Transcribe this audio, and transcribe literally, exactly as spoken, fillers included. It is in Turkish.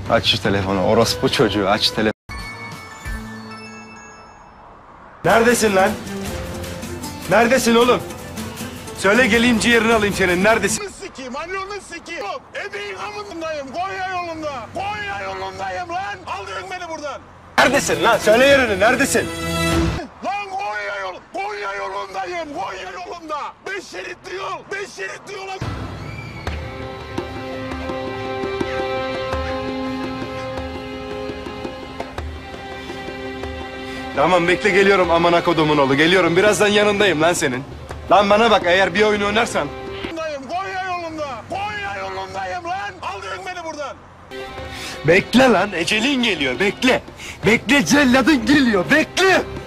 Aç şu telefonu, orospu çocuğu, aç telefonu. Neredesin lan? Neredesin oğlum? Söyle geleyim ciğerini alayım senin, neredesin? Sikiyim, annonu sikiyim. Ebeğin amındayım, Konya yolunda. Konya yolundayım lan. Aldırın beni buradan. Neredesin lan? Söyle yerini, neredesin? Lan Konya yol, Konya yolundayım, Konya yolunda. Beş şeritli yol, beş şeritli yola... Tamam bekle geliyorum amına kodumun oğlu, geliyorum. Birazdan yanındayım lan senin. Lan bana bak, eğer bir oyun oynarsan... Konya yolunda, Konya yolundayım lan. Aldırın beni buradan. Bekle lan, ecelin geliyor, bekle. Bekle, celladın geliyor, bekle.